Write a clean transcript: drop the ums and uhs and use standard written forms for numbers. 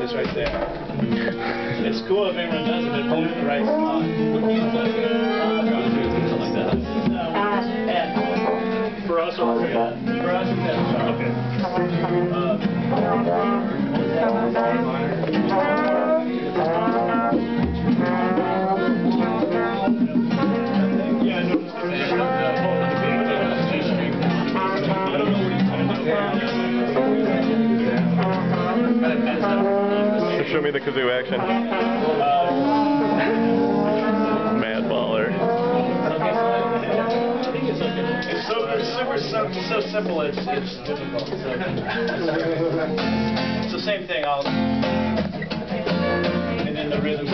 is right there. It's cool if everyone does it, but hold it in the right spot. Something like that. For us or for you? For us, it's okay. Show me the kazoo action. Mad baller. It's so simple. It's difficult. So. It's the same thing. And then the rhythm.